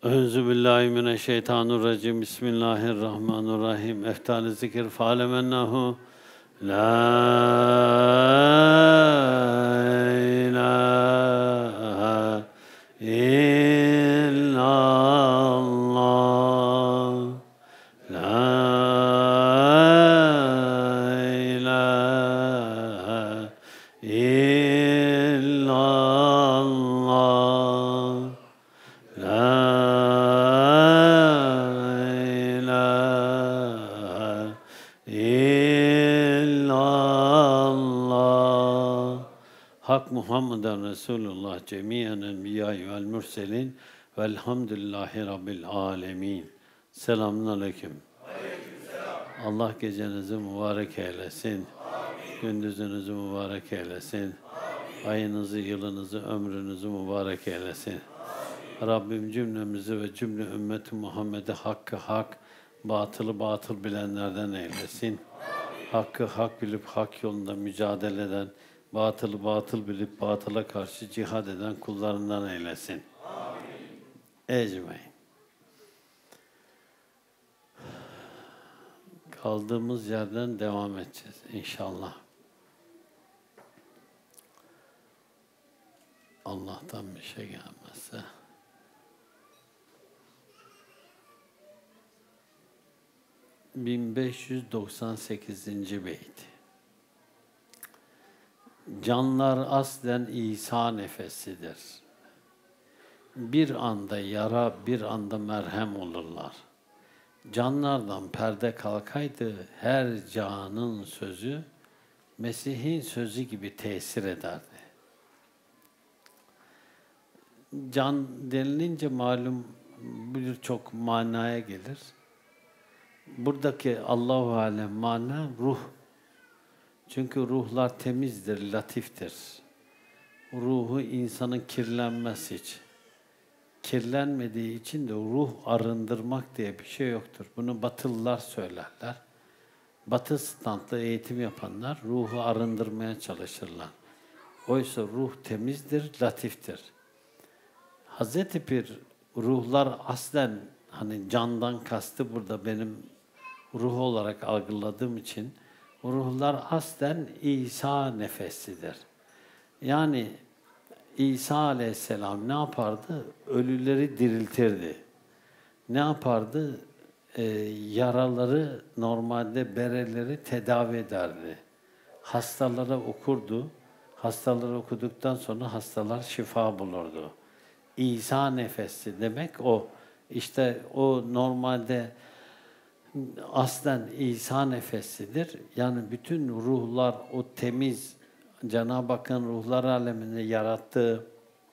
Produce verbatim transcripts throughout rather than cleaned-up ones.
Euzubillahimineşşeytanirracim. Bismillahirrahmanirrahim. Eftal-i zikir fâlemennahu la ilahe illallah. La ilahe illallah. La Hak Muhammeden Resulullah cemiyen enbiya'i vel mürselin velhamdülillahi rabbil alemin. Selamun aleyküm. Aleykümselam. Allah gecenizi mübarek eylesin. Amin. Gündüzünüzü mübarek eylesin. Amin. Ayınızı, yılınızı, ömrünüzü mübarek eylesin. Amin. Rabbim cümlemizi ve cümle ümmeti Muhammed'i hakkı hak, batılı batıl bilenlerden eylesin. Amin. Hakkı hak bilip hak yolunda mücadele eden, batılı batıl bilip batıla karşı cihad eden kullarından eylesin. Amin. Ecmaîn. Kaldığımız yerden devam edeceğiz inşallah. Allah'tan bir şey gelmezse. bin beş yüz doksan sekizinci beyt. Canlar aslen İsa nefesidir. Bir anda yara, bir anda merhem olurlar. Canlardan perde kalkaydı her canın sözü, Mesih'in sözü gibi tesir ederdi. Can denilince malum birçok manaya gelir. Buradaki Allahu alem mana ruh. Çünkü ruhlar temizdir, latiftir. Ruhu insanın kirlenmez hiç. Kirlenmediği için de ruh arındırmak diye bir şey yoktur. Bunu Batılılar söylerler. Batı standlı eğitim yapanlar ruhu arındırmaya çalışırlar. Oysa ruh temizdir, latiftir. Hazreti Pir ruhlar aslen hani candan kastı burada benim ruh olarak algıladığım için ruhlar aslen İsa nefesidir. Yani İsa aleyhisselam ne yapardı? Ölüleri diriltirdi. Ne yapardı? Ee, yaraları, normalde bereleri tedavi ederdi. Hastalara okurdu. Hastalara okuduktan sonra hastalar şifa bulurdu. İsa nefesi demek o. İşte o normalde aslen İsa nefesidir. Yani bütün ruhlar o temiz, Cenab-ı Hakk'ın ruhlar aleminde yarattığı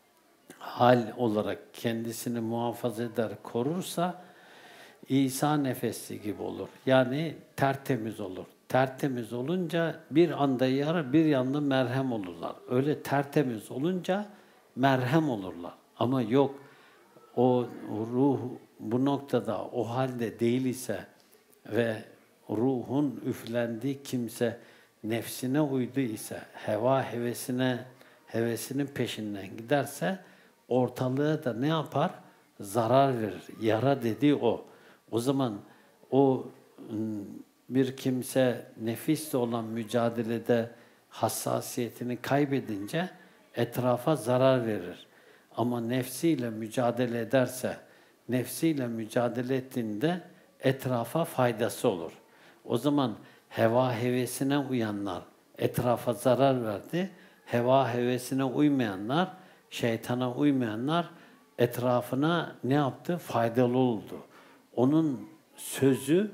hal olarak kendisini muhafaza eder, korursa İsa nefesi gibi olur. Yani tertemiz olur. Tertemiz olunca bir anda yara, bir yanda merhem olurlar. Öyle tertemiz olunca merhem olurlar. Ama yok, o ruh bu noktada o halde değil ise ve ruhun üflendiği kimse nefsine uydu ise, heva hevesine, hevesinin peşinden giderse ortalığa da ne yapar? Zarar verir. Yara dediği o. O zaman o bir kimse nefisle olan mücadelede hassasiyetini kaybedince etrafa zarar verir. Ama nefsiyle mücadele ederse, nefsiyle mücadele ettiğinde etrafa faydası olur. O zaman heva hevesine uyanlar etrafa zarar verdi. Heva hevesine uymayanlar, şeytana uymayanlar etrafına ne yaptı? Faydalı oldu. Onun sözü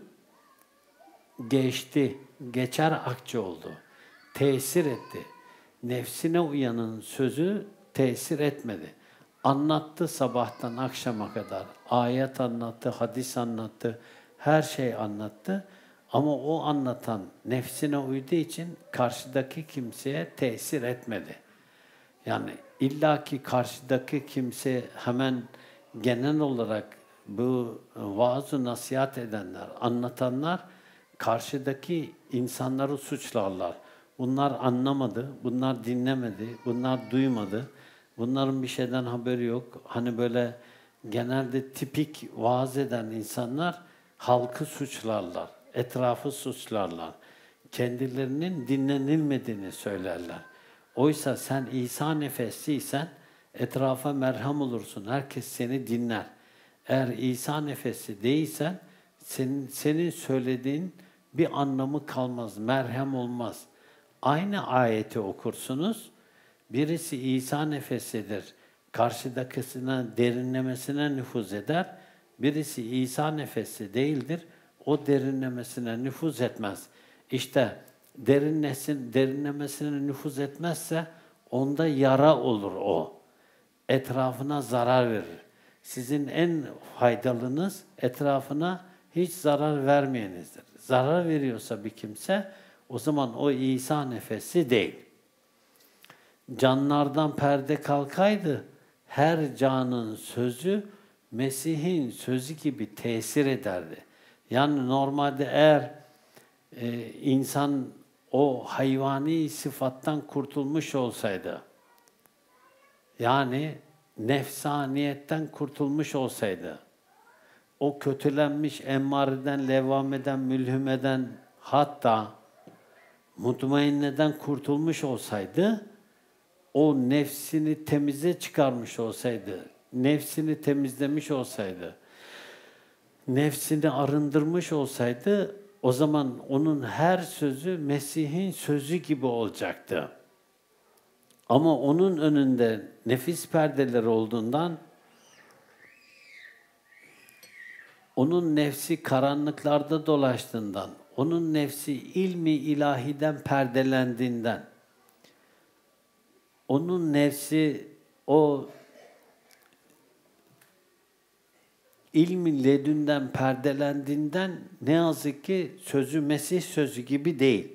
geçti, geçer akçe oldu. Tesir etti. Nefsine uyanın sözü tesir etmedi. Anlattı sabahtan akşama kadar. Ayet anlattı, hadis anlattı, her şey anlattı. Ama o anlatan nefsine uyduğu için karşıdaki kimseye tesir etmedi. Yani illaki karşıdaki kimse hemen genel olarak bu vaaz-ı nasihat edenler, anlatanlar karşıdaki insanları suçlarlar. Bunlar anlamadı, bunlar dinlemedi, bunlar duymadı. Bunların bir şeyden haberi yok. Hani böyle genelde tipik vaaz eden insanlar halkı suçlarlar, etrafı suçlarlar. Kendilerinin dinlenilmediğini söylerler. Oysa sen İsa nefesliysen etrafa merham olursun. Herkes seni dinler. Eğer İsa nefesi değilsen senin, senin söylediğin bir anlamı kalmaz, merhem olmaz. Aynı ayeti okursunuz. Birisi İsa nefesidir. Karşıdakisine derinlemesine nüfuz eder. Birisi İsa nefesi değildir. O derinlemesine nüfuz etmez. İşte derinlesin, derinlemesine nüfuz etmezse onda yara olur o. Etrafına zarar verir. Sizin en faydalınız etrafına hiç zarar vermeyenizdir. Zarar veriyorsa bir kimse o zaman o İsa nefesi değil. Canlardan perde kalkaydı her canın sözü Mesih'in sözü gibi tesir ederdi. Yani normalde eğer e, insan o hayvani sıfattan kurtulmuş olsaydı, yani nefsaniyetten kurtulmuş olsaydı, o kötülenmiş emmareden, levvameden, mülhümeden, hatta mutmainneden kurtulmuş olsaydı, o nefsini temize çıkarmış olsaydı, nefsini temizlemiş olsaydı, nefsini arındırmış olsaydı, o zaman onun her sözü Mesih'in sözü gibi olacaktı. Ama onun önünde nefis perdeleri olduğundan, onun nefsi karanlıklarda dolaştığından, onun nefsi ilmi ilahiden perdelendiğinden, onun nefsi o ilmi ledünden perdelendiğinden ne yazık ki sözü Mesih sözü gibi değil.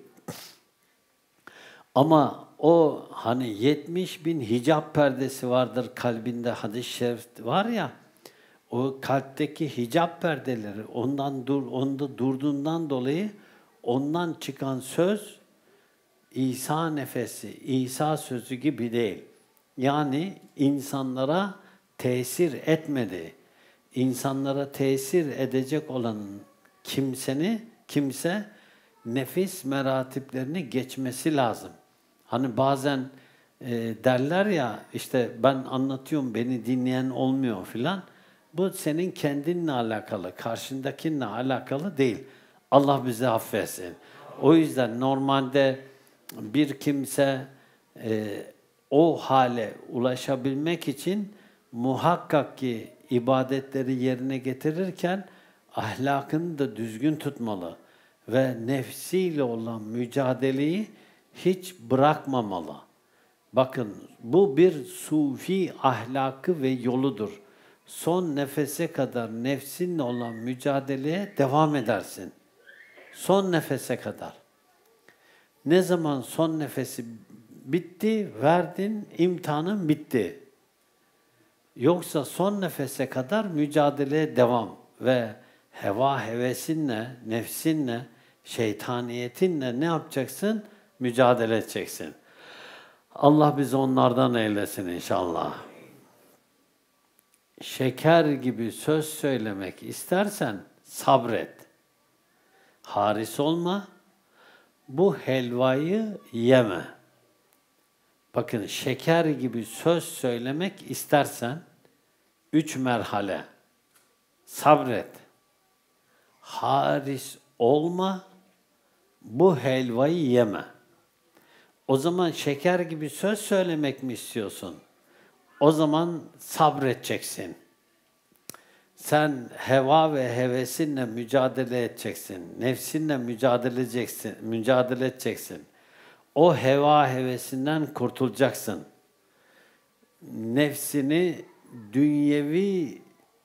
Ama o hani yetmiş bin hicap perdesi vardır kalbinde, hadis-i şerif var ya, o kalpteki hicap perdeleri ondan dur, onda durduğundan dolayı ondan çıkan söz İsa nefesi, İsa sözü gibi değil. Yani insanlara tesir etmedi. İnsanlara tesir edecek olan kimseni, kimse nefis meratiplerini geçmesi lazım. Hani bazen e, derler ya, işte ben anlatıyorum, beni dinleyen olmuyor filan. Bu senin kendinle alakalı, karşındakinle alakalı değil. Allah bizi affetsin. O yüzden normalde bir kimse e, o hale ulaşabilmek için muhakkak ki ibadetleri yerine getirirken ahlakını da düzgün tutmalı ve nefsiyle olan mücadeleyi hiç bırakmamalı. Bakın, bu bir sufi ahlakı ve yoludur. Son nefese kadar nefsinle olan mücadeleye devam edersin. Son nefese kadar. Ne zaman son nefesi bitti, verdin, imtihanın bitti. Yoksa son nefese kadar mücadeleye devam ve heva hevesinle, nefsinle, şeytaniyetinle ne yapacaksın? Mücadele edeceksin. Allah bizi onlardan eylesin inşallah. Şeker gibi söz söylemek istersen sabret. Haris olma, bu helvayı yeme. Bakın, şeker gibi söz söylemek istersen üç merhale. Sabret. Haris olma, bu helvayı yeme. O zaman şeker gibi söz söylemek mi istiyorsun? O zaman sabredeceksin. Sen heva ve hevesinle mücadele edeceksin. Nefsinle mücadele edeceksin. Mücadele edeceksin. O heva hevesinden kurtulacaksın. Nefsini dünyevi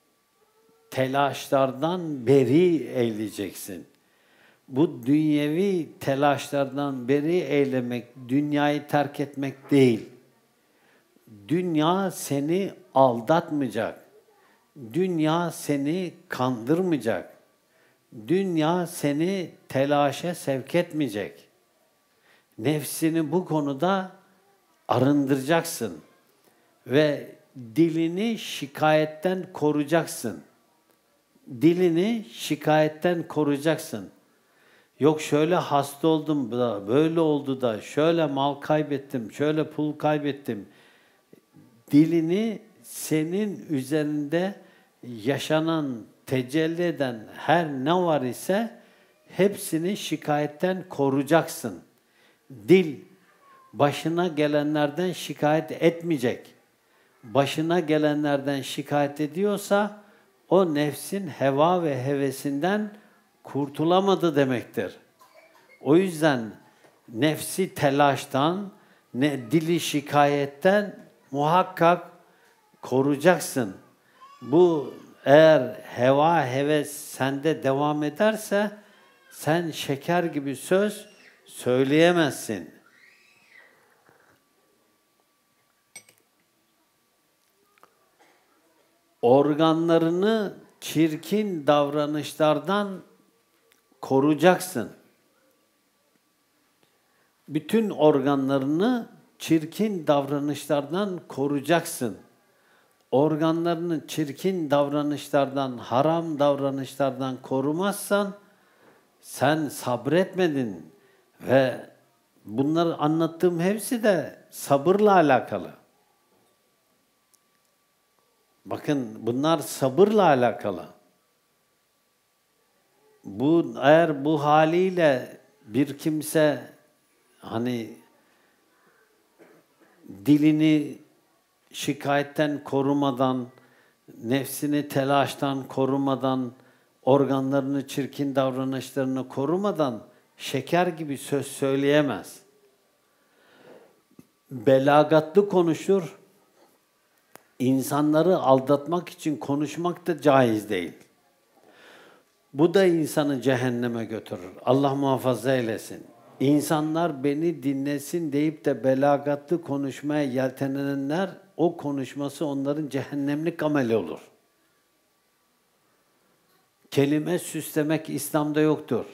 telaşlardan beri eyleyeceksin. Bu dünyevi telaşlardan beri eylemek, dünyayı terk etmek değil. Dünya seni aldatmayacak. Dünya seni kandırmayacak. Dünya seni telaşa sevk etmeyecek. Nefsini bu konuda arındıracaksın. Ve dilini şikayetten koruyacaksın. Dilini şikayetten koruyacaksın. Yok şöyle hasta oldum da, böyle oldu da, şöyle mal kaybettim, şöyle pul kaybettim. Dilini senin üzerinde yaşanan, tecelli eden her ne var ise hepsini şikayetten koruyacaksın. Dil başına gelenlerden şikayet etmeyecek. Başına gelenlerden şikayet ediyorsa o nefsin heva ve hevesinden kurtulamadı demektir. O yüzden nefsi telaştan, ne dili şikayetten muhakkak koruyacaksın. Bu eğer heva heves sende devam ederse sen şeker gibi söz söyleyemezsin. Organlarını çirkin davranışlardan koruyacaksın. Bütün organlarını çirkin davranışlardan koruyacaksın. Organlarını çirkin davranışlardan, haram davranışlardan korumazsan sen sabretmedin ve bunları anlattığım hepsi de sabırla alakalı. Bakın bunlar sabırla alakalı. Bu eğer bu haliyle bir kimse hani dilini şikayetten korumadan, nefsini telaştan korumadan, organlarını çirkin davranışlarını korumadan şeker gibi söz söyleyemez. Belagatlı konuşur, insanları aldatmak için konuşmak da caiz değil. Bu da insanı cehenneme götürür. Allah muhafaza eylesin. İnsanlar beni dinlesin deyip de belagatlı konuşmaya yeltenenler, o konuşması onların cehennemlik ameli olur. Kelime süslemek İslam'da yoktur.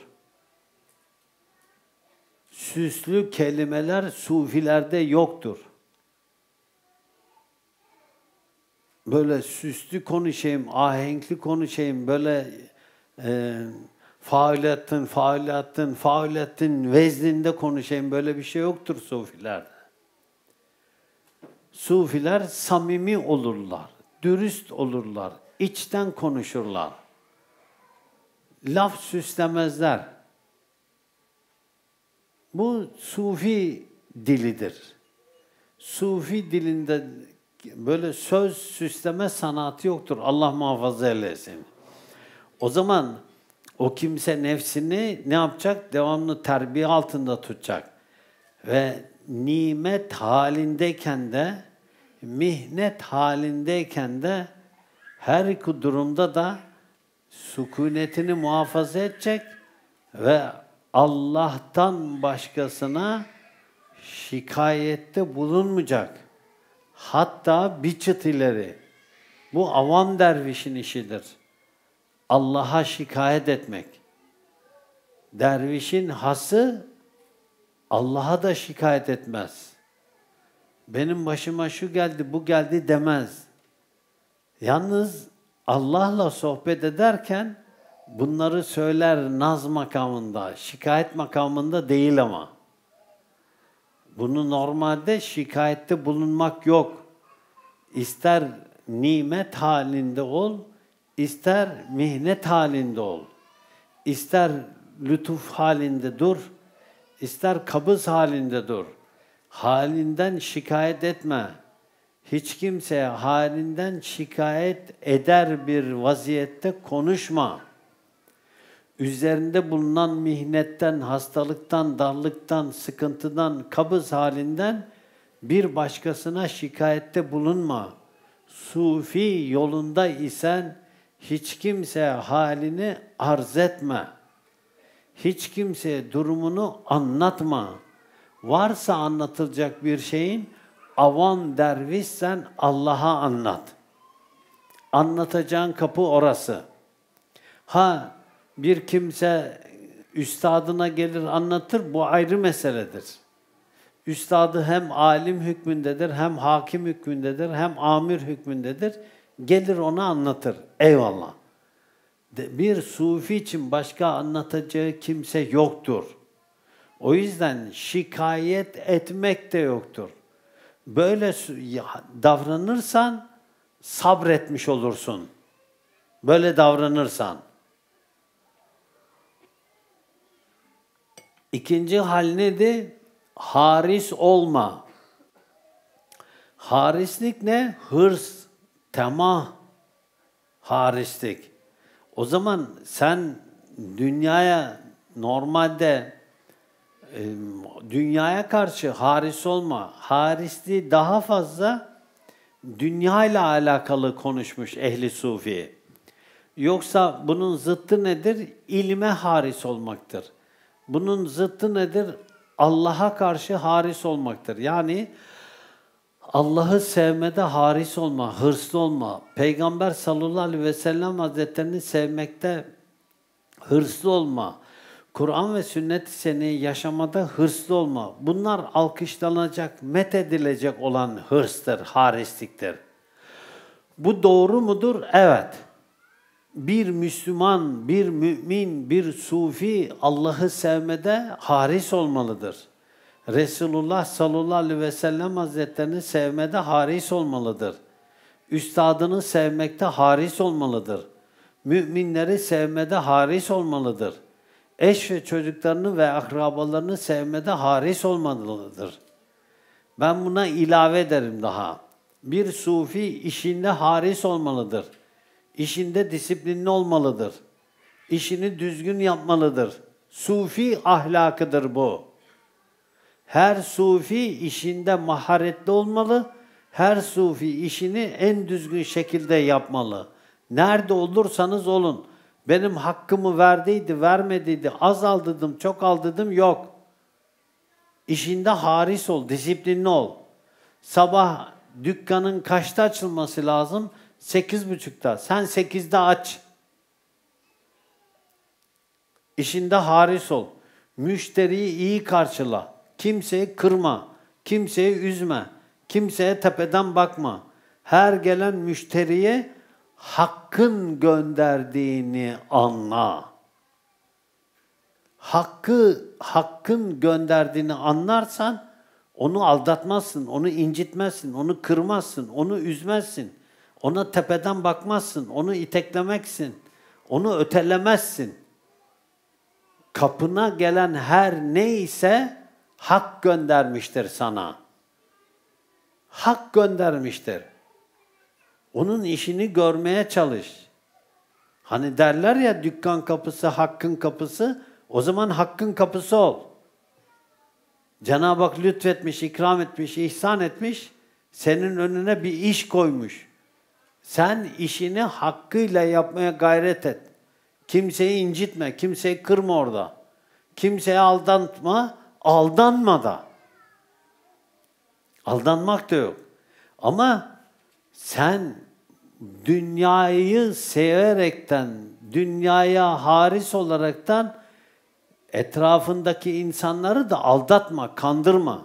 Süslü kelimeler sufilerde yoktur. Böyle süslü konuşayım, ahenkli konuşayım, böyle e, faaliyatın, faaliyatın, faaliyatın vezninde konuşayım, böyle bir şey yoktur sufilerde. Sufiler samimi olurlar, dürüst olurlar, içten konuşurlar. Laf süslemezler. Bu sufi dilidir. Sufi dilinde böyle söz süsleme sanatı yoktur. Allah muhafaza eylesin. O zaman o kimse nefsini ne yapacak? Devamlı terbiye altında tutacak. Ve nimet halindeyken de, mihnet halindeyken de her iki durumda da sükunetini muhafaza edecek ve Allah'tan başkasına şikayette bulunmayacak. Hatta bir çıt ileri. Bu avam dervişin işidir. Allah'a şikayet etmek. Dervişin hası Allah'a da şikayet etmez. Benim başıma şu geldi, bu geldi demez. Yalnız Allah'la sohbet ederken bunları söyler naz makamında, şikayet makamında değil ama. Bunu normalde şikayette bulunmak yok. İster nimet halinde ol, ister mihnet halinde ol. İster lütuf halinde dur, ister kabız halinde dur. Halinden şikayet etme. Hiç kimseye halinden şikayet eder bir vaziyette konuşma. Üzerinde bulunan mihnetten, hastalıktan, darlıktan, sıkıntıdan, kabız halinden bir başkasına şikayette bulunma. Sufi yolunda isen hiç kimseye halini arz etme. Hiç kimseye durumunu anlatma. Varsa anlatılacak bir şeyin, avam dervişsen Allah'a anlat. Anlatacağın kapı orası. Ha bir kimse üstadına gelir anlatır, bu ayrı meseledir. Üstadı hem alim hükmündedir, hem hakim hükmündedir, hem amir hükmündedir. Gelir ona anlatır. Eyvallah. Bir sufi için başka anlatacağı kimse yoktur. O yüzden şikayet etmek de yoktur. Böyle davranırsan sabretmiş olursun. Böyle davranırsan. İkinci hal nedir? Haris olma. Harislik ne? Hırs, temah, harislik. O zaman sen dünyaya normalde e, dünyaya karşı haris olma. Harisliği daha fazla dünya ile alakalı konuşmuş ehli sufi. Yoksa bunun zıttı nedir? İlme haris olmaktır. Bunun zıttı nedir? Allah'a karşı haris olmaktır. Yani Allah'ı sevmede haris olma, hırslı olma. Peygamber sallallahu aleyhi ve sellem hazretlerini sevmekte hırslı olma. Kur'an ve sünnet-i seniyyeyi yaşamada hırslı olma. Bunlar alkışlanacak, methedilecek olan hırstır, harisliktir. Bu doğru mudur? Evet. Bir Müslüman, bir mümin, bir sufi Allah'ı sevmede haris olmalıdır. Resulullah sallallahu aleyhi ve sellem hazretlerini sevmede haris olmalıdır. Üstadını sevmekte haris olmalıdır. Müminleri sevmede haris olmalıdır. Eş ve çocuklarını ve akrabalarını sevmede haris olmalıdır. Ben buna ilave ederim daha. Bir sufi işinde haris olmalıdır. İşinde disiplinli olmalıdır. İşini düzgün yapmalıdır. Sufi ahlakıdır bu. Her sufi işinde maharetli olmalı. Her sufi işini en düzgün şekilde yapmalı. Nerede olursanız olun. Benim hakkımı verdiydi, vermediydi, az aldırdım, çok aldırdım, yok. İşinde haris ol, disiplinli ol. Sabah dükkanın kaçta açılması lazım? Sekiz buçukta. Sen sekizde aç. İşinde haris ol. Müşteriyi iyi karşıla. Kimseyi kırma. Kimseyi üzme. Kimseye tepeden bakma. Her gelen müşteriye Hakk'ın gönderdiğini anla. Hakkı, Hakk'ın gönderdiğini anlarsan onu aldatmazsın, onu incitmezsin, onu kırmazsın, onu üzmezsin. Ona tepeden bakmazsın, onu iteklemeksin, onu ötelemezsin. Kapına gelen her neyse Hak göndermiştir sana. Hak göndermiştir. Onun işini görmeye çalış. Hani derler ya dükkan kapısı Hakk'ın kapısı, o zaman Hakk'ın kapısı ol. Cenab-ı Hak lütfetmiş, ikram etmiş, ihsan etmiş, senin önüne bir iş koymuş. Sen işini hakkıyla yapmaya gayret et. Kimseyi incitme, kimseyi kırma orada. Kimseyi aldatma, aldanma da. Aldanmak da yok. Ama sen dünyayı severekten, dünyaya haris olaraktan etrafındaki insanları da aldatma, kandırma.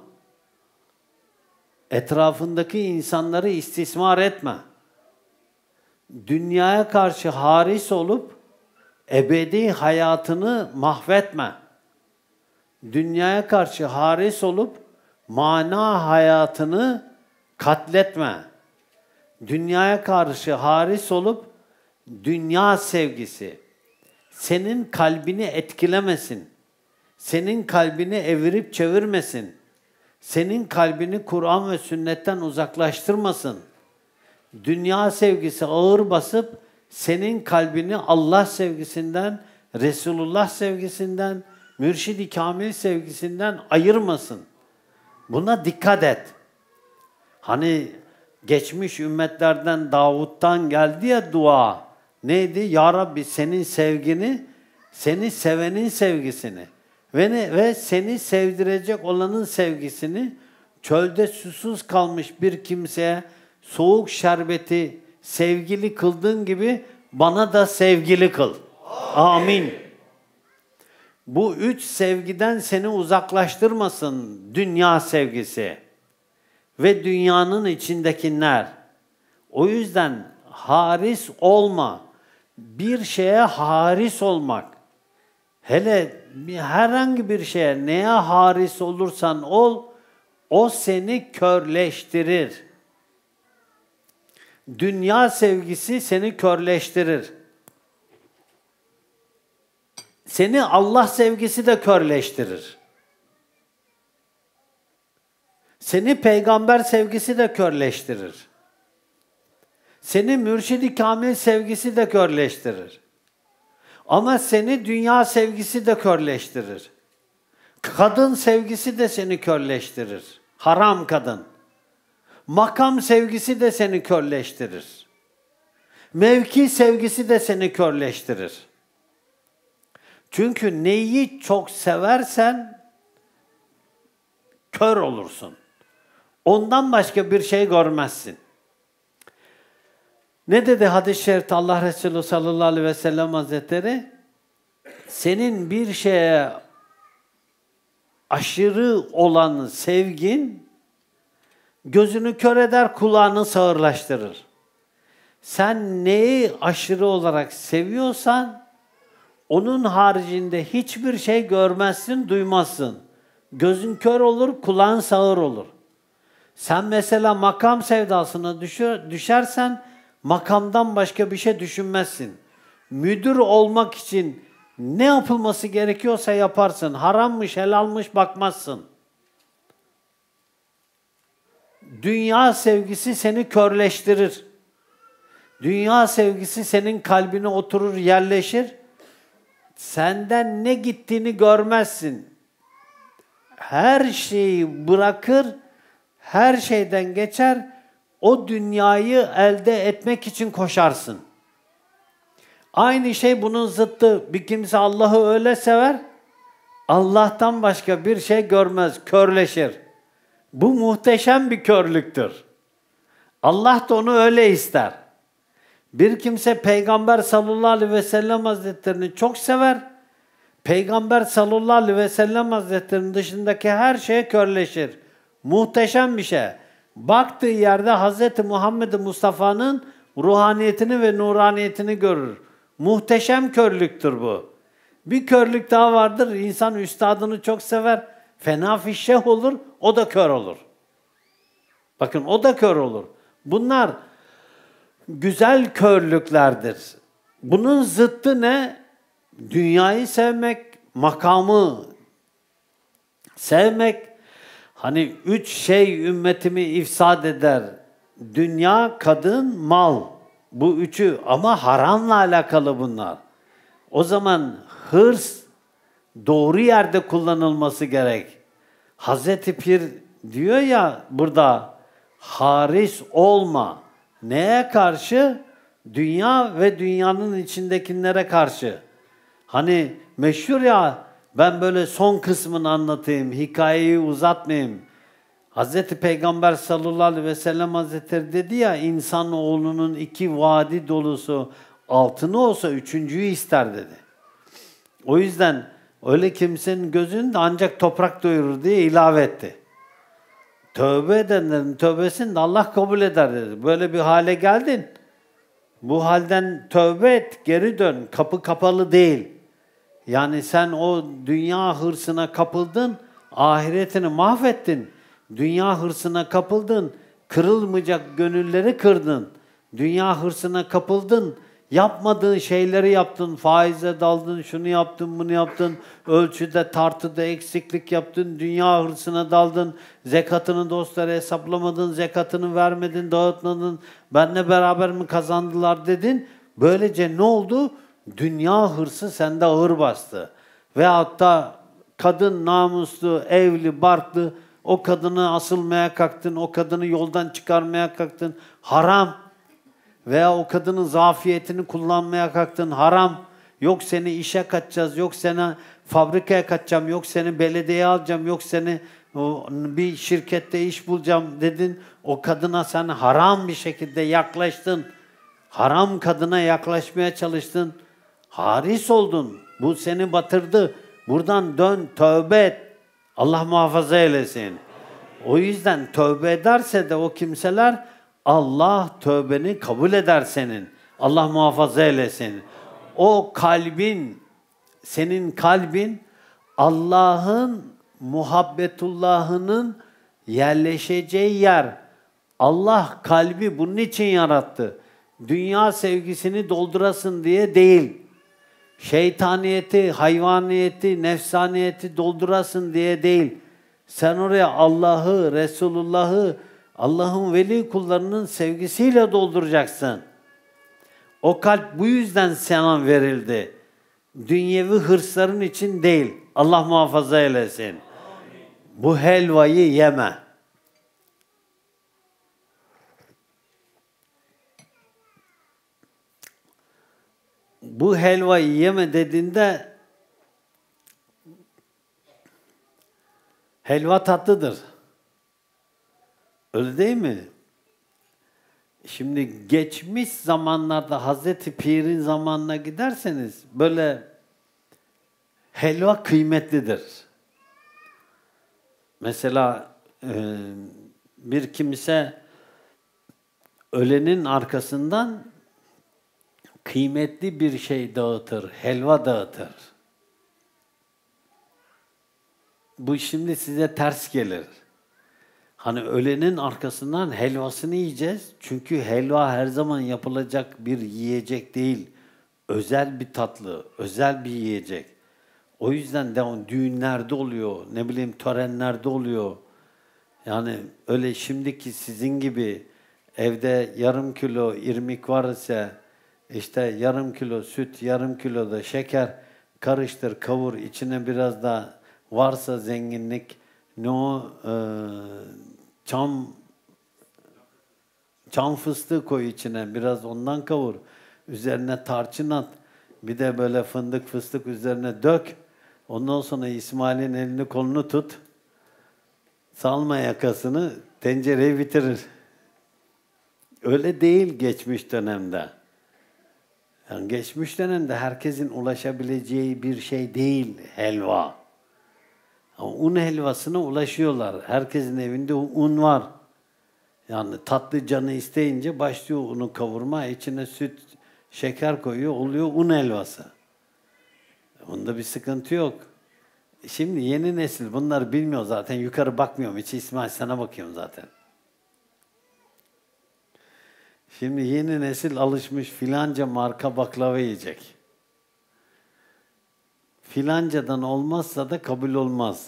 Etrafındaki insanları istismar etme. Dünyaya karşı haris olup ebedi hayatını mahvetme. Dünyaya karşı haris olup mana hayatını katletme. Dünyaya karşı haris olup dünya sevgisi senin kalbini etkilemesin. Senin kalbini evirip çevirmesin. Senin kalbini Kur'an ve sünnetten uzaklaştırmasın. Dünya sevgisi ağır basıp senin kalbini Allah sevgisinden, Resulullah sevgisinden, Mürşid-i Kamil sevgisinden ayırmasın. Buna dikkat et. Hani geçmiş ümmetlerden Davud'dan geldi ya dua. Neydi? Ya Rabbi senin sevgini, seni sevenin sevgisini ve, ne, ve seni sevdirecek olanın sevgisini çölde susuz kalmış bir kimseye soğuk şerbeti sevgili kıldığın gibi bana da sevgili kıl. Amin. Bu üç sevgiden seni uzaklaştırmasın dünya sevgisi ve dünyanın içindekiler. O yüzden haris olma. Bir şeye haris olmak. Hele bir, herhangi bir şeye neye haris olursan ol, o seni körleştirir. Dünya sevgisi seni körleştirir. Seni Allah sevgisi de körleştirir. Seni peygamber sevgisi de körleştirir. Seni mürşid-i kamil sevgisi de körleştirir. Ama seni dünya sevgisi de körleştirir. Kadın sevgisi de seni körleştirir. Haram kadın. Makam sevgisi de seni körleştirir. Mevki sevgisi de seni körleştirir. Çünkü neyi çok seversen kör olursun. Ondan başka bir şey görmezsin. Ne dedi hadis-i şerifte Allah Resulü sallallahu aleyhi ve sellem Hazretleri? Senin bir şeye aşırı olan sevgin gözünü kör eder, kulağını sağırlaştırır. Sen neyi aşırı olarak seviyorsan onun haricinde hiçbir şey görmezsin, duymazsın. Gözün kör olur, kulağın sağır olur. Sen mesela makam sevdasına düşer, düşersen makamdan başka bir şey düşünmezsin. Müdür olmak için ne yapılması gerekiyorsa yaparsın. Harammış, helalmış bakmazsın. Dünya sevgisi seni körleştirir. Dünya sevgisi senin kalbine oturur, yerleşir. Senden ne gittiğini görmezsin. Her şeyi bırakır, her şeyden geçer, o dünyayı elde etmek için koşarsın. Aynı şey bunun zıttı. Bir kimse Allah'ı öyle sever, Allah'tan başka bir şey görmez, körleşir. Bu muhteşem bir körlüktür. Allah da onu öyle ister. Bir kimse Peygamber sallallahu aleyhi ve sellem Hazretlerini çok sever, Peygamber sallallahu aleyhi ve sellem Hazretlerinin dışındaki her şeye körleşir. Muhteşem bir şey. Baktığı yerde Hazreti Muhammed Mustafa'nın ruhaniyetini ve nuraniyetini görür. Muhteşem körlüktür bu. Bir körlük daha vardır. İnsan üstadını çok sever. Fena fişşeh olur, o da kör olur. Bakın o da kör olur. Bunlar güzel körlüklerdir. Bunun zıttı ne? Dünyayı sevmek, makamı sevmek. Hani üç şey ümmetimi ifsad eder. Dünya, kadın, mal. Bu üçü ama haramla alakalı bunlar. O zaman hırs doğru yerde kullanılması gerek. Hazreti Pir diyor ya burada, haris olma. Neye karşı? Dünya ve dünyanın içindekilere karşı. Hani meşhur ya, ben böyle son kısmını anlatayım, hikayeyi uzatmayayım. Hazreti Peygamber sallallahu aleyhi ve sellem Hazretleri dedi ya, insanoğlunun iki vadi dolusu altını olsa üçüncüyü ister dedi. O yüzden öyle kimsenin gözünü de ancak toprak doyurur diye ilave etti. Tövbe edenlerin tövbesini de Allah kabul eder dedi. Böyle bir hale geldin, bu halden tövbe et, geri dön, kapı kapalı değil. Yani sen o dünya hırsına kapıldın, ahiretini mahvettin. Dünya hırsına kapıldın, kırılmayacak gönülleri kırdın. Dünya hırsına kapıldın, yapmadığın şeyleri yaptın. Faize daldın, şunu yaptın, bunu yaptın. Ölçüde, tartıda eksiklik yaptın. Dünya hırsına daldın. Zekatını dostlara hesaplamadın, zekatını vermedin, dağıtmadın. Benle beraber mi kazandılar dedin. Böylece ne oldu? Dünya hırsı sende ağır bastı. Ve hatta kadın namuslu, evli, barklı, o kadını asılmaya kalktın, o kadını yoldan çıkarmaya kalktın, haram. Veya o kadının zafiyetini kullanmaya kalktın, haram. Yok seni işe kaçacağız, yok seni fabrikaya kaçacağım, yok seni belediyeye alacağım, yok seni bir şirkette iş bulacağım dedin. O kadına sen haram bir şekilde yaklaştın. Haram kadına yaklaşmaya çalıştın. Haris oldun. Bu seni batırdı. Buradan dön, tövbe et. Allah muhafaza eylesin. O yüzden tövbe ederse de o kimseler Allah tövbeni kabul eder senin. Allah muhafaza eylesin. O kalbin, senin kalbin Allah'ın muhabbetullahının yerleşeceği yer. Allah kalbi bunun için yarattı. Dünya sevgisini doldurasın diye değil. Şeytaniyeti, hayvaniyeti, nefsaniyeti doldurasın diye değil. Sen oraya Allah'ı, Resulullah'ı, Allah'ın veli kullarının sevgisiyle dolduracaksın. O kalp bu yüzden sana verildi. Dünyevi hırsların için değil. Allah muhafaza eylesin. Amin. Bu helvayı yeme. Bu helvayı yeme dediğinde helva tatlıdır. Öyle değil mi? Şimdi geçmiş zamanlarda Hazreti Pir'in zamanına giderseniz böyle helva kıymetlidir. Mesela e, bir kimse ölenin arkasından kıymetli bir şey dağıtır, helva dağıtır. Bu şimdi size ters gelir. Hani ölenin arkasından helvasını yiyeceğiz. Çünkü helva her zaman yapılacak bir yiyecek değil. Özel bir tatlı, özel bir yiyecek. O yüzden de o düğünlerde oluyor, ne bileyim törenlerde oluyor. Yani öyle şimdiki sizin gibi evde yarım kilo irmik var ise işte yarım kilo süt, yarım kilo da şeker karıştır, kavur, içine biraz da varsa zenginlik ne o e, çam çam fıstığı koy içine, biraz ondan kavur. Üzerine tarçın at. Bir de böyle fındık fıstık üzerine dök. Ondan sonra İsmail'in elini kolunu tut. Salma yakasını, tencereyi bitirir. Öyle değil geçmiş dönemde. Yani geçmiş dönemde herkesin ulaşabileceği bir şey değil helva. Ama un helvasına ulaşıyorlar. Herkesin evinde un var. Yani tatlı canı isteyince başlıyor unu kavurma, içine süt, şeker koyuyor, oluyor un helvası. Onda bir sıkıntı yok. Şimdi yeni nesil bunları bilmiyor zaten. Yukarı bakmıyorum. Hiç İsmail sana bakıyorum zaten. Şimdi yeni nesil alışmış filanca marka baklava yiyecek. Filancadan olmazsa da kabul olmaz.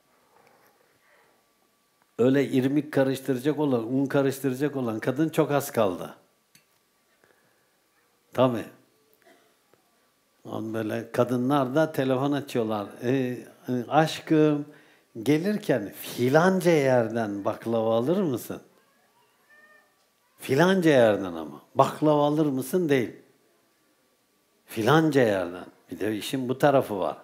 Öyle irmik karıştıracak olan, un karıştıracak olan kadın çok az kaldı. Tabii. Böyle kadınlar da telefon açıyorlar. E, aşkım gelirken filanca yerden baklava alır mısın? Filanca yerden ama. Baklava alır mısın? Değil. Filanca yerden. Bir de işin bu tarafı var.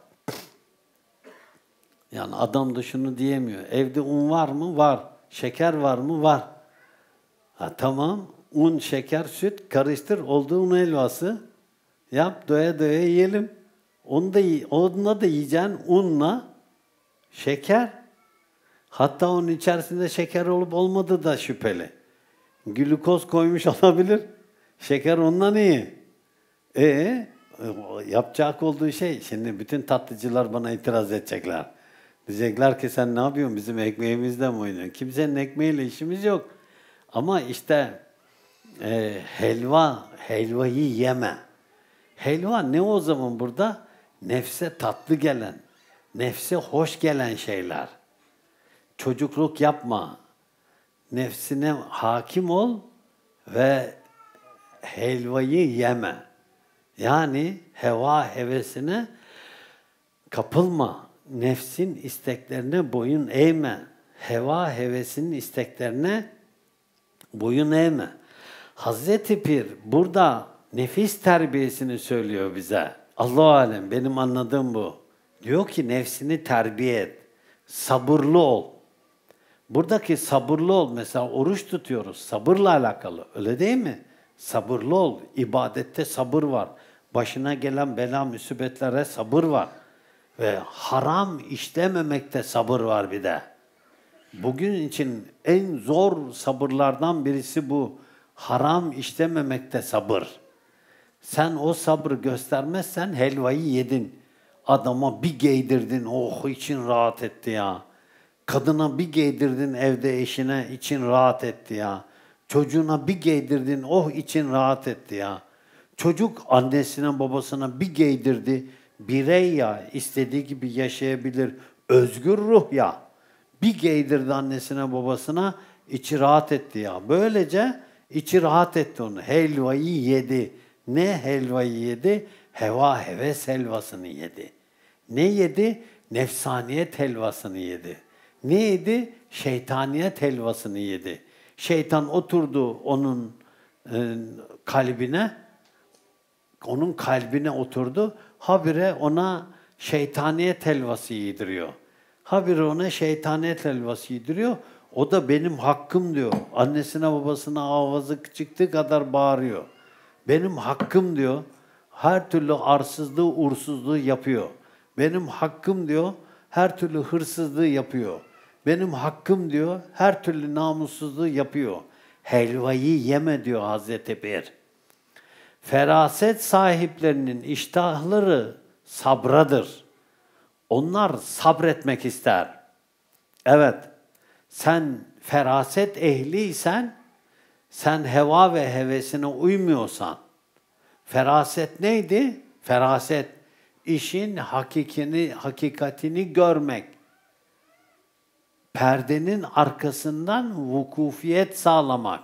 Yani adam da şunu diyemiyor. Evde un var mı? Var. Şeker var mı? Var. Ha tamam. Un, şeker, süt karıştır. Oldu un helvası. Yap, doya doya yiyelim. Onu da, onunla da yiyeceksin unla, şeker. Hatta onun içerisinde şeker olup olmadığı da şüpheli. Glükoz koymuş olabilir. Şeker ondan iyi. E yapacak olduğu şey, şimdi bütün tatlıcılar bana itiraz edecekler. Diyecekler ki sen ne yapıyorsun, bizim ekmeğimizle mi oynuyorsun? Kimsenin ekmeğiyle işimiz yok. Ama işte e, helva, helvayı yeme. Helva ne o zaman burada? Nefse tatlı gelen, nefse hoş gelen şeyler. Çocukluk yapma. Nefsine hakim ol ve helvayı yeme. Yani heva hevesine kapılma. Nefsin isteklerine boyun eğme. Heva hevesinin isteklerine boyun eğme. Hazreti Pir burada nefis terbiyesini söylüyor bize. Allah-u Alem, benim anladığım bu. Diyor ki nefsini terbiye et. Sabırlı ol. Buradaki sabırlı ol, mesela oruç tutuyoruz. Sabırla alakalı. Öyle değil mi? Sabırlı ol. İbadette sabır var. Başına gelen bela musibetlere sabır var. Ve haram işlememekte sabır var bir de. Bugün için en zor sabırlardan birisi bu. Haram işlememekte sabır. Sen o sabrı göstermezsen helvayı yedin. Adama bir giydirdin, oh için rahat etti ya. Kadına bir giydirdin evde eşine, için rahat etti ya. Çocuğuna bir giydirdin, oh için rahat etti ya. Çocuk annesine babasına bir giydirdi. Birey ya, istediği gibi yaşayabilir. Özgür ruh ya. Bir giydirdi annesine babasına, içi rahat etti ya. Böylece içi rahat etti onu. Helvayı yedi. Ne helvayı yedi? Heva heves helvasını yedi. Ne yedi? Nefsaniyet helvasını yedi. Ne yedi? Şeytaniyet helvasını yedi. Şeytan oturdu onun e, kalbine, onun kalbine oturdu. Habire ona şeytaniyet helvası yediriyor. Habire ona şeytaniyet helvası yediriyor. O da benim hakkım diyor. Annesine babasına avazı çıktığı kadar bağırıyor. Benim hakkım diyor. Her türlü arsızlığı, uğursuzluğu yapıyor. Benim hakkım diyor. Her türlü hırsızlığı yapıyor. Benim hakkım diyor. Her türlü namussuzluğu yapıyor. Helvayı yeme diyor Hazreti Pir. Feraset sahiplerinin iştahları sabradır. Onlar sabretmek ister. Evet, sen feraset ehliysen, sen heva ve hevesine uymuyorsan, feraset neydi? Feraset, işin hakikini, hakikatini görmek. Perdenin arkasından vukufiyet sağlamak.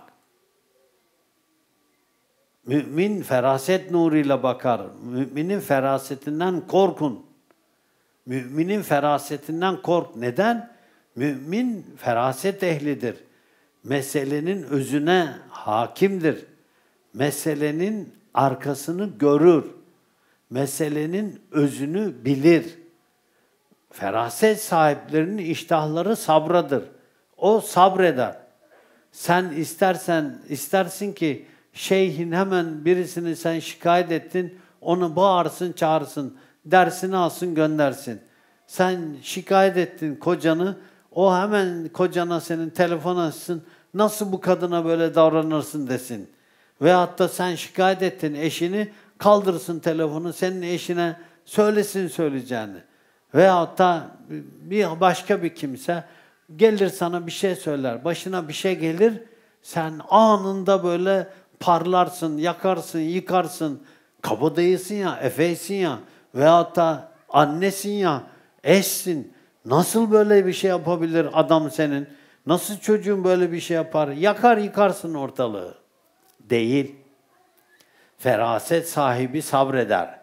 Mümin feraset nuruyla bakar. Müminin ferasetinden korkun. Müminin ferasetinden kork. Neden? Mümin feraset ehlidir. Meselenin özüne hakimdir. Meselenin arkasını görür. Meselenin özünü bilir. Feraset sahiplerinin iştahları sabradır. O sabreder. Sen istersen, istersin ki şeyhin hemen birisini sen şikayet ettin, onu bağırsın, çağırsın, dersini alsın, göndersin. Sen şikayet ettin kocanı, o hemen kocana senin telefon açsın, nasıl bu kadına böyle davranırsın desin. Veyahut da sen şikayet ettin eşini, kaldırsın telefonu, senin eşine söylesin söyleyeceğini. Veyahut da bir başka bir kimse gelir sana bir şey söyler, başına bir şey gelir, sen anında böyle parlarsın, yakarsın, yıkarsın, kabadayısın ya, efeysin ya, veyahut da annesin ya, eşsin. Nasıl böyle bir şey yapabilir adam senin? Nasıl çocuğun böyle bir şey yapar? Yakar yıkarsın ortalığı. Değil. Feraset sahibi sabreder.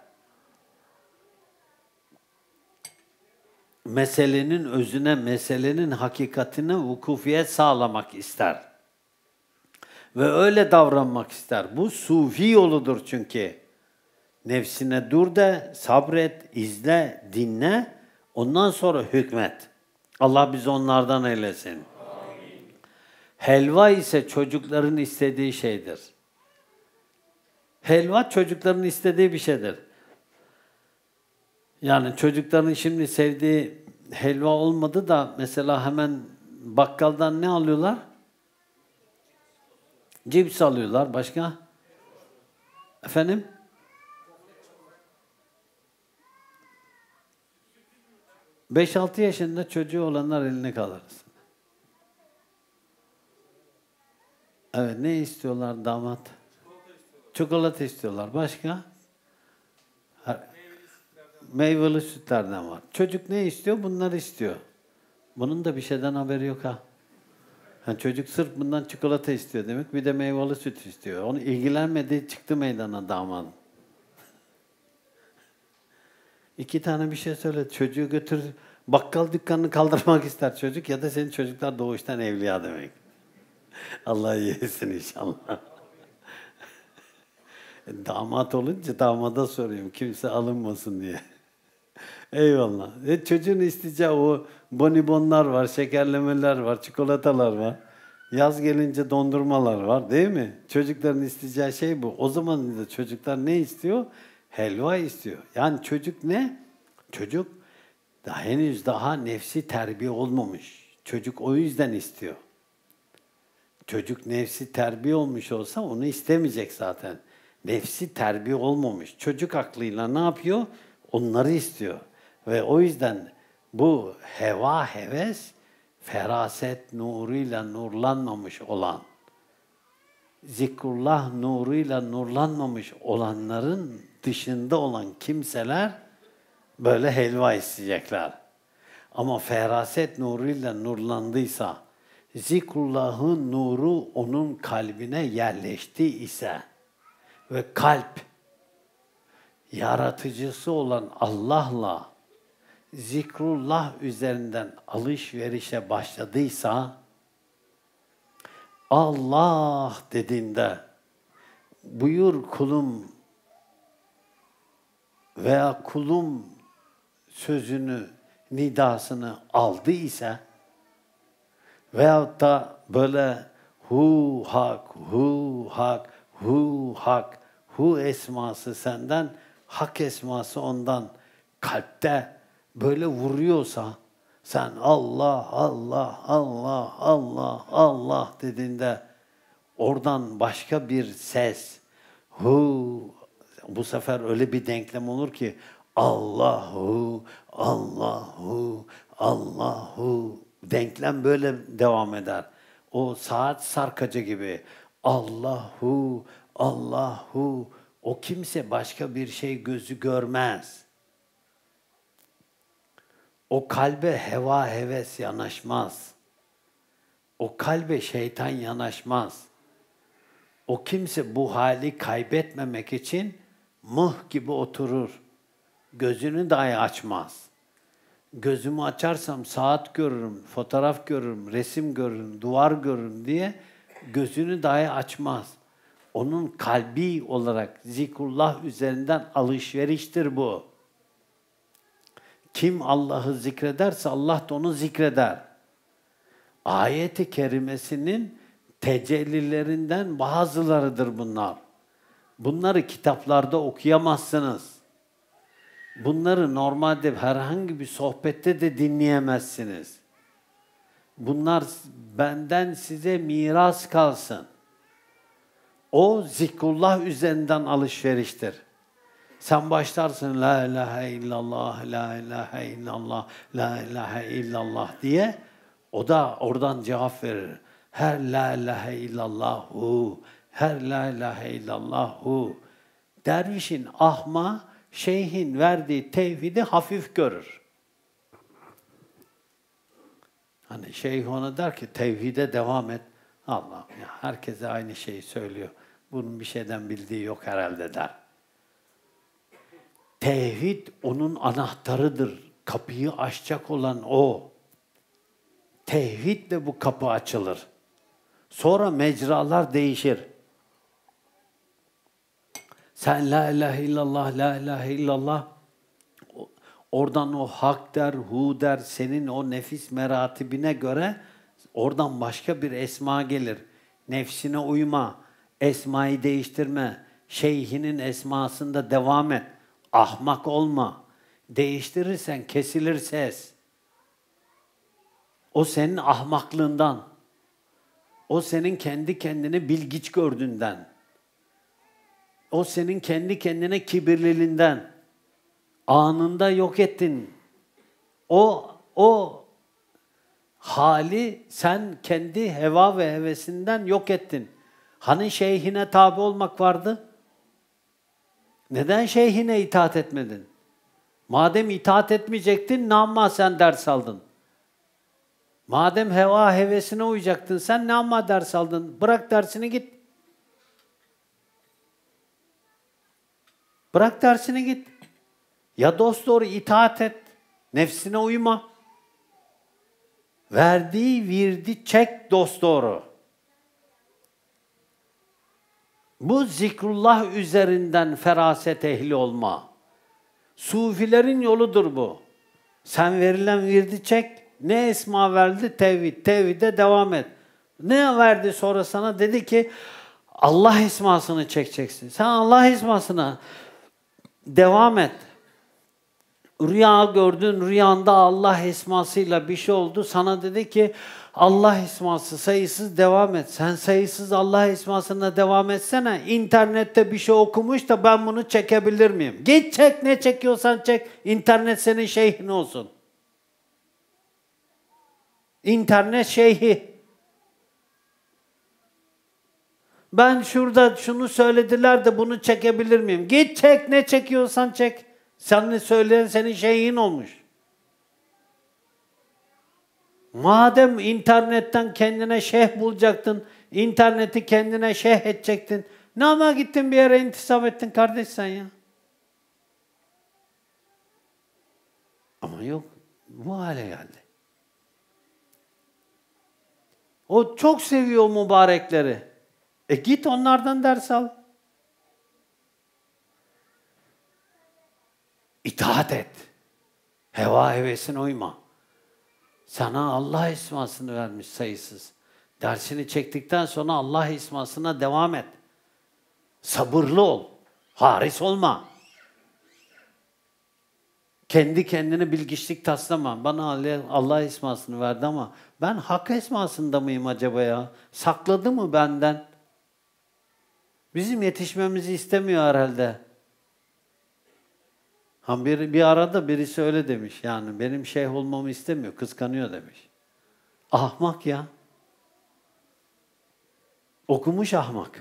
Meselenin özüne, meselenin hakikatine vukufiyet sağlamak ister. Ve öyle davranmak ister. Bu sufi yoludur çünkü. Nefsine dur de, sabret, izle, dinle, ondan sonra hükmet. Allah bizi onlardan eylesin. Amin. Helva ise çocukların istediği şeydir. Helva çocukların istediği bir şeydir. Yani çocukların şimdi sevdiği helva olmadı da mesela hemen bakkaldan ne alıyorlar? Cips alıyorlar. Başka? Efendim? beş altı yaşında çocuğu olanlar eline kaldırırsın. Evet, ne istiyorlar damat? Çikolata istiyorlar. Başka? Meyveli sütlerden var. Çocuk ne istiyor? Bunları istiyor. Bunun da bir şeyden haberi yok ha. Yani çocuk sırf bundan çikolata istiyor demek, bir de meyveli süt istiyor. Onu ilgilenmedi, çıktı meydana damat. İki tane bir şey söyle, çocuğu götür, bakkal dükkanını kaldırmak ister çocuk ya da senin çocuklar doğuştan evliya demek. Allah iyisin inşallah. Damat olunca damada sorayım, kimse alınmasın diye. Eyvallah. E, çocuğun isteyeceği o bonibonlar var, şekerlemeler var, çikolatalar var. Yaz gelince dondurmalar var, değil mi? Çocukların isteyeceği şey bu. O zaman da çocuklar ne istiyor? Helva istiyor. Yani çocuk ne? Çocuk Daha henüz daha nefsi terbiye olmamış. Çocuk o yüzden istiyor. Çocuk nefsi terbiye olmuş olsa onu istemeyecek zaten. Nefsi terbiye olmamış. Çocuk aklıyla ne yapıyor? Onları istiyor. Ve o yüzden bu heva, heves, feraset nuruyla nurlanmamış olan, zikrullah nuruyla nurlanmamış olanların dışında olan kimseler böyle helva isteyecekler. Ama feraset nuruyla nurlandıysa, zikrullahın nuru onun kalbine yerleşti ise ve kalp yaratıcısı olan Allah'la zikrullah üzerinden alışverişe başladıysa, Allah dediğinde buyur kulum veya kulum sözünü, nidasını aldı ise veyahut da böyle hu hak, hu hak, hu hak, hu esması senden, hak esması ondan kalpte böyle vuruyorsa, sen Allah, Allah, Allah, Allah, Allah dediğinde oradan başka bir ses, hu, bu sefer öyle bir denklem olur ki Allahu, Allahu, Allahu, denklem böyle devam eder. O saat sarkacı gibi Allahu, Allahu, o kimse başka bir şey gözü görmez. O kalbe heva heves yanaşmaz. O kalbe şeytan yanaşmaz. O kimse bu hali kaybetmemek için mıh gibi oturur. Gözünü dahi açmaz. Gözümü açarsam saat görürüm, fotoğraf görürüm, resim görürüm, duvar görürüm diye gözünü dahi açmaz. Onun kalbi olarak zikrullah üzerinden alışveriştir bu. Kim Allah'ı zikrederse Allah da onu zikreder. Ayet-i kerimesinin tecellilerinden bazılarıdır bunlar. Bunları kitaplarda okuyamazsınız. Bunları normalde herhangi bir sohbette de dinleyemezsiniz. Bunlar benden size miras kalsın. O zikrullah üzerinden alışveriştir. Sen başlarsın la ilahe illallah, la ilahe illallah, la ilahe illallah diye, o da oradan cevap verir. Her la ilahe illallah hu, her la ilahe illallah hu. Dervişin ahma, şeyhin verdiği tevhidi hafif görür. Hani şeyh ona der ki tevhide devam et. Allah'ım ya herkese aynı şeyi söylüyor. Bunun bir şeyden bildiği yok herhalde der. Tevhid onun anahtarıdır. Kapıyı açacak olan o. Tevhidle bu kapı açılır. Sonra mecralar değişir. Sen la ilahe illallah, la ilahe illallah, oradan o hak der, hu der, senin o nefis meratibine göre oradan başka bir esma gelir. Nefsine uyma, esmayı değiştirme, şeyhinin esmasında devam et. Ahmak olma. Değiştirirsen kesilir ses. O senin ahmaklığından. O senin kendi kendini bilgiç gördüğünden. O senin kendi kendine kibirliliğinden. Anında yok ettin. O o hali sen kendi heva ve hevesinden yok ettin. Hani şeyhine tabi olmak vardı? Neden şeyhine itaat etmedin? Madem itaat etmeyecektin, ne amma sen ders aldın? Madem heva hevesine uyacaktın, sen ne amma ders aldın? Bırak dersini git. Bırak dersini git. Ya dosdoğru itaat et, nefsine uyma. Verdiği virdi çek dosdoğru. Bu zikrullah üzerinden feraset ehli olma. Sufilerin yoludur bu. Sen verilen virdi çek. Ne esma verdi? Tevhid. Tevhide devam et. Ne verdi sonra sana? Dedi ki Allah esmasını çekeceksin. Sen Allah esmasına devam et. rüya gördün, rüyanda Allah esmasıyla bir şey oldu. Sana dedi ki Allah esması sayısız devam et. Sen sayısız Allah esmasına devam etsene. İnternette bir şey okumuş da ben bunu çekebilir miyim? Git çek, ne çekiyorsan çek. İnternet senin şeyhin olsun. İnternet şeyhi. Ben şurada şunu söylediler de bunu çekebilir miyim? Git çek, ne çekiyorsan çek. Sen söyleyen senin şeyhin olmuş. Madem internetten kendine şeyh bulacaktın, interneti kendine şeyh edecektin, ne ama gittin bir yere intisap ettin kardeş sen ya? Ama yok, bu hale geldi. O çok seviyor mübarekleri. E git onlardan ders al. İtaat et. Heva hevesine uyma. Sana Allah esmasını vermiş sayısız. Dersini çektikten sonra Allah esmasına devam et. Sabırlı ol. Haris olma. Kendi kendine bilgiçlik taslama. Bana Allah esmasını verdi ama ben hak esmasında mıyım acaba ya? Sakladı mı benden? Bizim yetişmemizi istemiyor herhalde. Ha bir, bir arada birisi öyle demiş, yani benim şeyh olmamı istemiyor, kıskanıyor demiş. Ahmak ya. Okumuş ahmak.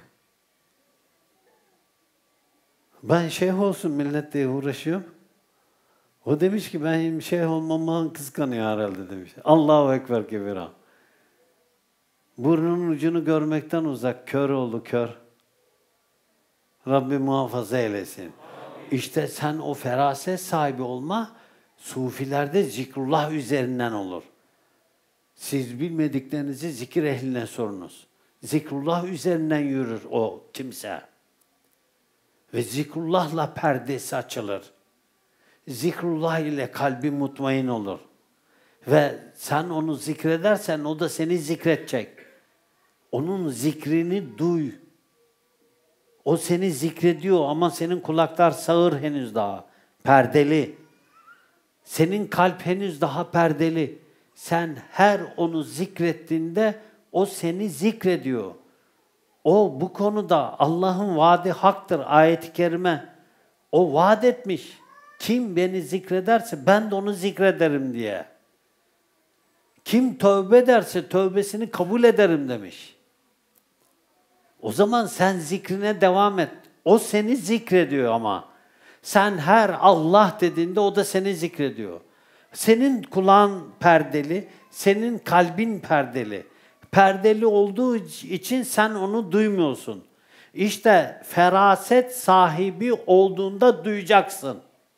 Ben şeyh olsun millet diye uğraşıyorum. O demiş ki ben şeyh olmamdan kıskanıyor herhalde demiş. Allahu Ekber kebira. Burnunun ucunu görmekten uzak, kör oldu kör. Rabbim muhafaza eylesin. İşte sen o feraset sahibi olma, sufilerde zikrullah üzerinden olur. Siz bilmediklerinizi zikir ehline sorunuz. Zikrullah üzerinden yürür o kimse. Ve zikrullahla perdesi açılır. Zikrullah ile kalbi mutmain olur. Ve sen onu zikredersen o da seni zikredecek. Onun zikrini duy. O seni zikrediyor ama senin kulaklar sağır henüz daha. Perdeli. Senin kalp henüz daha perdeli. Sen her onu zikrettiğinde o seni zikrediyor. O bu konuda Allah'ın vaadi haktır ayet-i kerime. O vaat etmiş. Kim beni zikrederse ben de onu zikrederim diye. Kim tövbe ederse tövbesini kabul ederim demiş. O zaman sen zikrine devam et. O seni zikrediyor ama. Sen her Allah dediğinde o da seni zikrediyor. Senin kulağın perdeli, senin kalbin perdeli. Perdeli olduğu için sen onu duymuyorsun. İşte feraset sahibi olduğunda duyacaksın.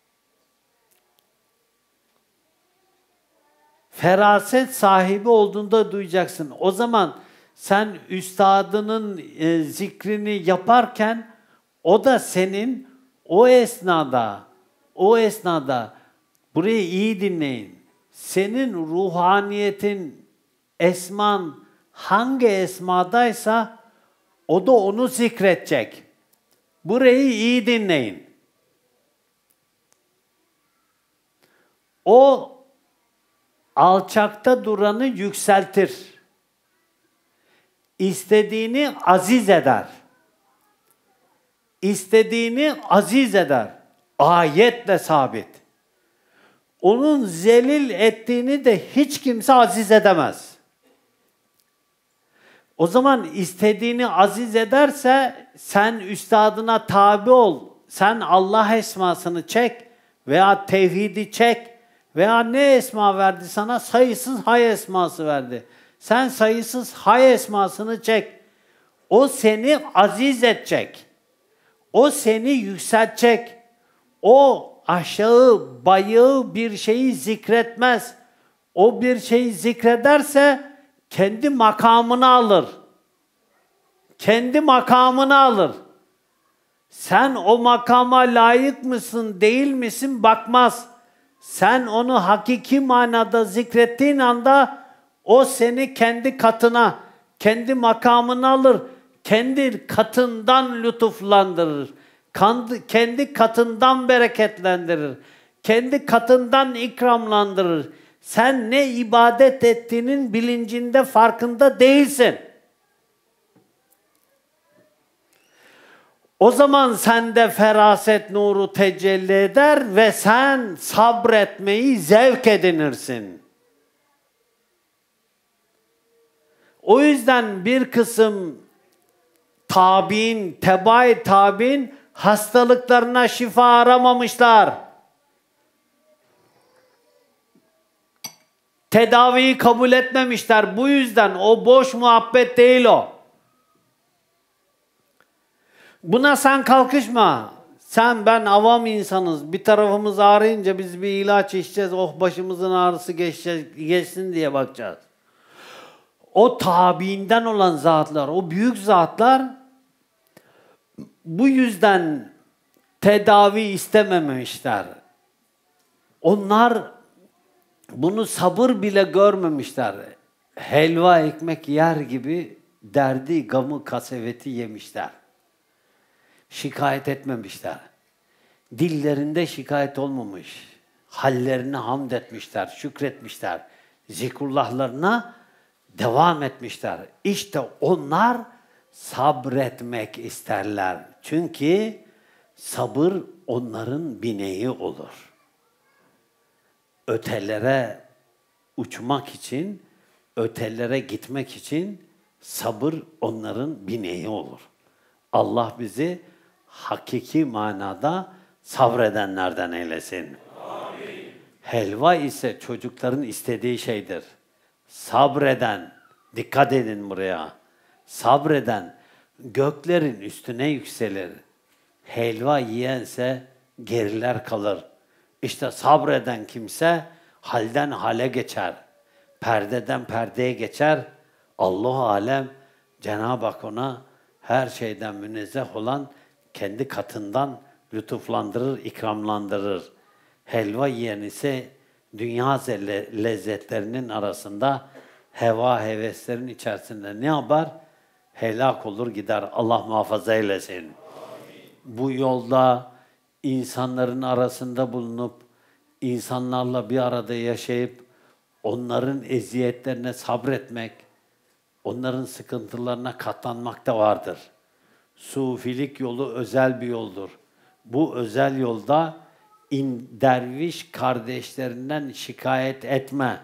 Feraset sahibi olduğunda duyacaksın. O zaman sen üstadının e, zikrini yaparken o da senin o esnada, o esnada burayı iyi dinleyin. Senin ruhaniyetin, esman hangi esmadaysa o da onu zikredecek. Burayı iyi dinleyin. O alçakta duranı yükseltir. İstediğini aziz eder. İstediğini aziz eder. Ayetle sabit. Onun zelil ettiğini de hiç kimse aziz edemez. O zaman istediğini aziz ederse sen üstadına tabi ol. Sen Allah esmasını çek veya tevhidi çek veya ne esma verdi sana? Sayısız hay esması verdi. Sen sayısız hay esmasını çek. O seni aziz edecek. O seni yükseltecek. O aşağı, bayağı bir şeyi zikretmez. O bir şeyi zikrederse kendi makamını alır. Kendi makamını alır. Sen o makama layık mısın, değil misin bakmaz. Sen onu hakiki manada zikrettiğin anda o seni kendi katına, kendi makamına alır. Kendi katından lütuflandırır. Kendi katından bereketlendirir. kendi katından ikramlandırır. Sen ne ibadet ettiğinin bilincinde, farkında değilsin. O zaman sende feraset nuru tecelli eder ve sen sabretmeyi zevk edinirsin. O yüzden bir kısım tabi'in, tebaa-i tabi'in hastalıklarına şifa aramamışlar. Tedaviyi kabul etmemişler. Bu yüzden o boş muhabbet değil o. Buna sen kalkışma. Sen ben avam insanız. Bir tarafımız ağrıyınca biz bir ilaç içeceğiz. Oh başımızın ağrısı geçecek, geçsin diye bakacağız. O tabiinden olan zatlar, o büyük zatlar bu yüzden tedavi istememişler. Onlar bunu sabır bile görmemişler. Helva ekmek yer gibi derdi, gamı, kasaveti yemişler. Şikayet etmemişler. Dillerinde şikayet olmamış. Hallerine hamd etmişler, şükretmişler. Zikrullahlarına devam etmişler. İşte onlar sabretmek isterler. Çünkü sabır onların bineği olur. Ötelere uçmak için, ötelere gitmek için sabır onların bineği olur. Allah bizi hakiki manada sabredenlerden eylesin. Amin. Helva ise çocukların istediği şeydir. Sabreden, dikkat edin buraya, sabreden göklerin üstüne yükselir. Helva yiyense geriler kalır. İşte sabreden kimse halden hale geçer. Perdeden perdeye geçer. Allah-u Alem, Cenab-ı Hak ona her şeyden münezzeh olan kendi katından lütuflandırır, ikramlandırır. Helva yiyen ise dünya lezzetlerinin arasında heva heveslerin içerisinde ne yapar? Helak olur gider. Allah muhafaza eylesin. Amin. Bu yolda insanların arasında bulunup, insanlarla bir arada yaşayıp, onların eziyetlerine sabretmek, onların sıkıntılarına katlanmak da vardır. Sufilik yolu özel bir yoldur. Bu özel yolda in, derviş kardeşlerinden şikayet etme.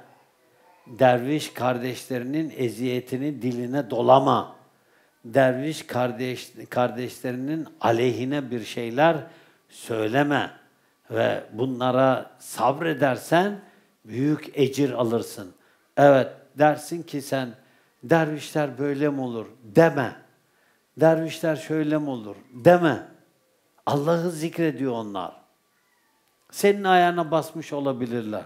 Derviş kardeşlerinin eziyetini diline dolama. Derviş kardeş, kardeşlerinin aleyhine bir şeyler söyleme. Ve bunlara sabredersen büyük ecir alırsın. Evet, dersin ki sen, dervişler böyle mi olur? Deme. Dervişler şöyle mi olur? Deme. Allah'ı zikrediyor onlar. Senin ayağına basmış olabilirler.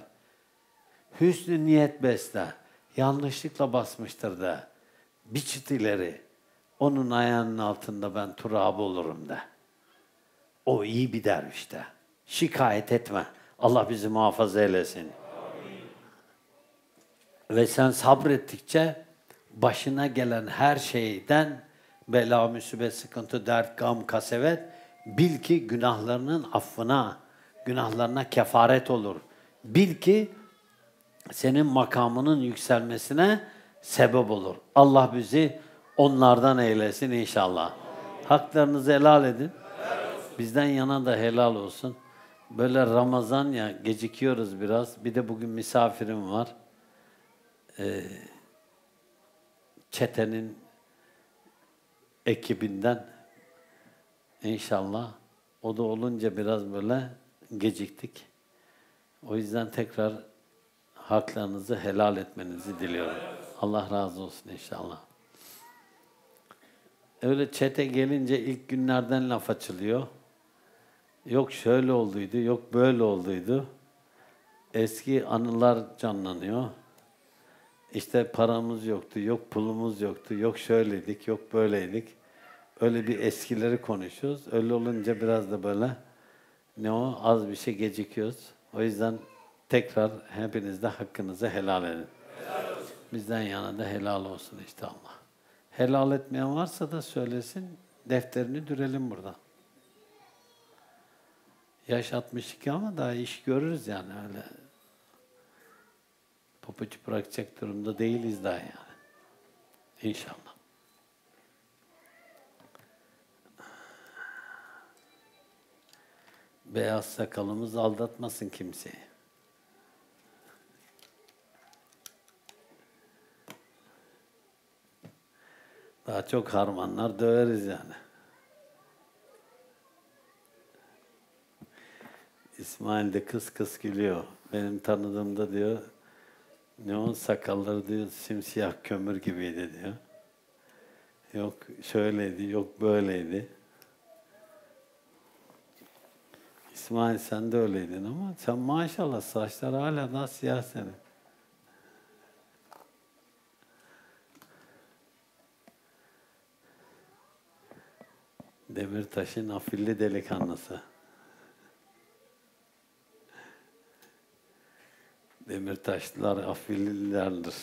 Hüsnü niyet besle. Yanlışlıkla basmıştır de. Bir çıt ileri. Onun ayağının altında ben turab olurum de. O iyi bir derviş de. Şikayet etme. Allah bizi muhafaza eylesin. Amin. Ve sen sabrettikçe başına gelen her şeyden bela, musibet, sıkıntı, dert, gam, kasevet bil ki günahlarının affına, günahlarına kefaret olur. Bil ki senin makamının yükselmesine sebep olur. Allah bizi onlardan eylesin inşallah. Amin. Haklarınızı helal edin. Bizden yana da helal olsun. Böyle Ramazan ya, gecikiyoruz biraz. Bir de bugün misafirim var. Ee, çetenin ekibinden inşallah. O da olunca biraz böyle geciktik. O yüzden tekrar haklarınızı helal etmenizi diliyorum. Allah razı olsun inşallah. Öyle çete gelince ilk günlerden laf açılıyor. Yok şöyle olduydu, yok böyle olduydu. Eski anılar canlanıyor. İşte paramız yoktu, yok pulumuz yoktu, yok şöyleydik, yok böyleydik. Öyle bir eskileri konuşuyoruz. Öyle olunca biraz da böyle ne o az bir şey gecikiyoruz. O yüzden tekrar hepiniz de hakkınızı helal edin. Helal olsun. Bizden yana da helal olsun işte Allah. Helal etmeyen varsa da söylesin, defterini dürelim burada. Yaş altmış iki ama daha iş görürüz yani öyle. Pabucu bırakacak durumda değiliz daha yani. İnşallah. Beyaz sakalımız aldatmasın kimseyi. Daha çok harmanlar döveriz yani. İsmail de kıs kıs gülüyor. Benim tanıdığımda diyor, ne o sakalları diyor simsiyah kömür gibiydi diyor. Yok şöyleydi, yok böyleydi. İsmail sen de öyleydin ama sen maşallah saçlar hala daha siyah senin. Demirtaş'ın afilli delikanlısı. Demirtaşlılar afillilerdir.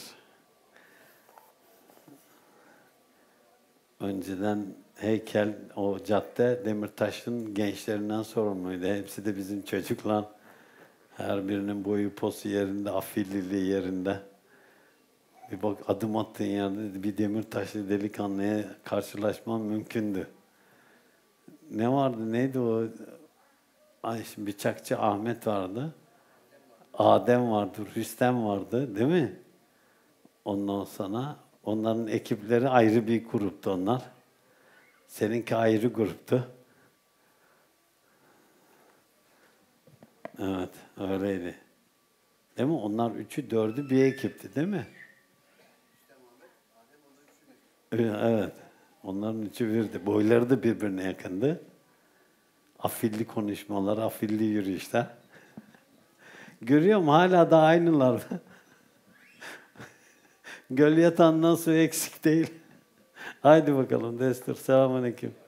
Önceden heykel, o cadde Demirtaş'ın gençlerinden sorumluydu. Hepsi de bizim çocuklar. Her birinin boyu posu yerinde, afilliliği yerinde. Bir bak adım attığın yerde bir Demirtaşlı delikanlıya karşılaşman mümkündü. Ne vardı, neydi o? Ay şimdi bıçakçı Ahmet vardı. Adem vardı, Rüstem vardı, değil mi? Ondan sonra onların ekipleri ayrı bir gruptu onlar. Seninki ayrı gruptu. Evet, öyleydi. Değil mi? Onlar üçü, dördü bir ekipti, değil mi? Evet. Onların üçü birdi. Boyları da birbirine yakındı. Afilli konuşmalar, afilli yürüyüşler. Görüyorum hala da aynılar. Göl yatağından su eksik değil. Haydi bakalım destur. Selamünaleyküm.